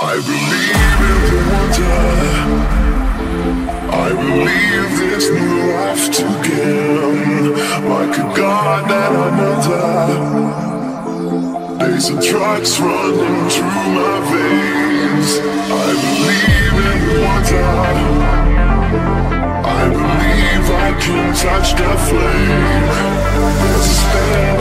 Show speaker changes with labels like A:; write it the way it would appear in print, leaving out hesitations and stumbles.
A: I believe in the wonder. I believe there's new life to give. Like a god that I'm under. Days and drugs running through my veins. I believe in the wonder. I believe I can touch the flame. There's a spell